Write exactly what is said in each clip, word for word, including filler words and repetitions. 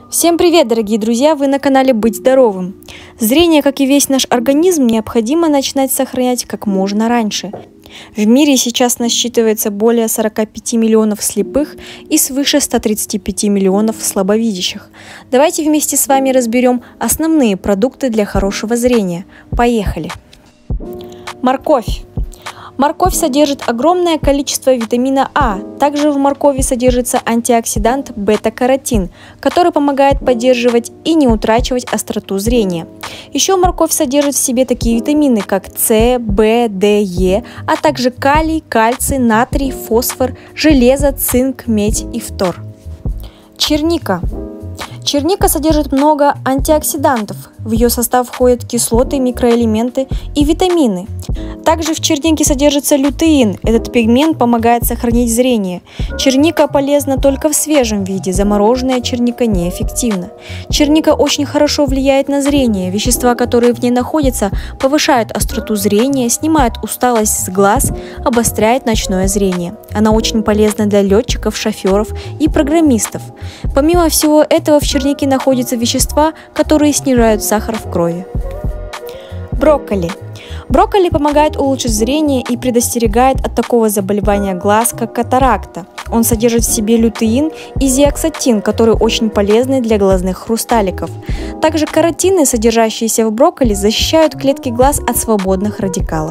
Всем привет, дорогие друзья! Вы на канале Быть Здоровым. Зрение, как и весь наш организм, необходимо начинать сохранять как можно раньше. В мире сейчас насчитывается более сорока пяти миллионов слепых и свыше ста тридцати пяти миллионов слабовидящих. Давайте вместе с вами разберем основные продукты для хорошего зрения. Поехали! Морковь. Морковь содержит огромное количество витамина А. Также в моркови содержится антиоксидант бета-каротин, который помогает поддерживать и не утрачивать остроту зрения. Еще морковь содержит в себе такие витамины, как С, В, Д, Е, а также калий, кальций, натрий, фосфор, железо, цинк, медь и фтор. Черника. Черника содержит много антиоксидантов. В ее состав входят кислоты, микроэлементы и витамины. Также в чернике содержится лютеин. Этот пигмент помогает сохранить зрение. Черника полезна только в свежем виде, замороженная черника неэффективна. Черника очень хорошо влияет на зрение. Вещества, которые в ней находятся, повышают остроту зрения, снимают усталость с глаз, обостряют ночное зрение. Она очень полезна для летчиков, шоферов и программистов. Помимо всего этого, в чернике находятся вещества, которые снижают сахар в крови. Брокколи. Брокколи помогает улучшить зрение и предостерегает от такого заболевания глаз, как катаракта. Он содержит в себе лютеин и зеаксантин, которые очень полезны для глазных хрусталиков. Также каротины, содержащиеся в брокколи, защищают клетки глаз от свободных радикалов.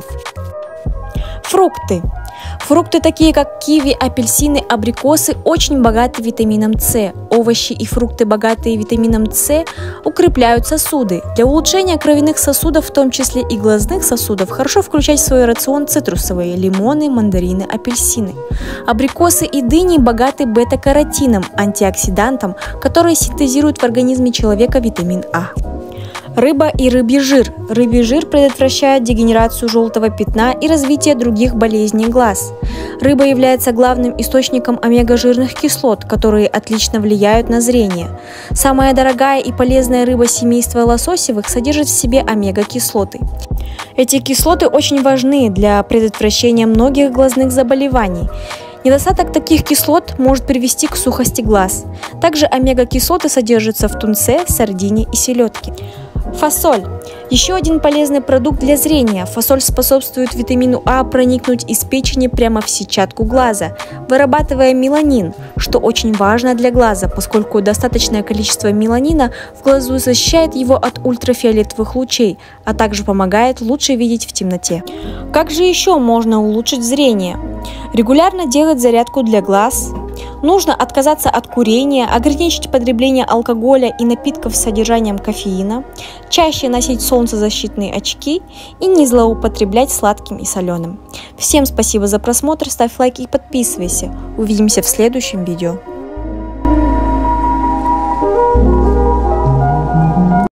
Фрукты. Фрукты, такие как киви, апельсины, абрикосы, очень богаты витамином С. Овощи и фрукты, богатые витамином С, укрепляют сосуды. Для улучшения кровяных сосудов, в том числе и глазных сосудов, хорошо включать в свой рацион цитрусовые – лимоны, мандарины, апельсины. Абрикосы и дыни богаты бета-каротином, антиоксидантом, который синтезирует в организме человека витамин А. Рыба и рыбий жир. Рыбий жир предотвращает дегенерацию желтого пятна и развитие других болезней глаз. Рыба является главным источником омега-жирных кислот, которые отлично влияют на зрение. Самая дорогая и полезная рыба семейства лососевых содержит в себе омега-кислоты. Эти кислоты очень важны для предотвращения многих глазных заболеваний. Недостаток таких кислот может привести к сухости глаз. Также омега-кислоты содержатся в тунце, сардине и селедке. Фасоль. Еще один полезный продукт для зрения. Фасоль способствует витамину А проникнуть из печени прямо в сетчатку глаза, вырабатывая меланин, что очень важно для глаза, поскольку достаточное количество меланина в глазу защищает его от ультрафиолетовых лучей, а также помогает лучше видеть в темноте. Как же еще можно улучшить зрение? Регулярно делать зарядку для глаз. Нужно отказаться от курения, ограничить потребление алкоголя и напитков с содержанием кофеина, чаще носить солнцезащитные очки и не злоупотреблять сладким и соленым. Всем спасибо за просмотр, ставь лайк и подписывайся. Увидимся в следующем видео.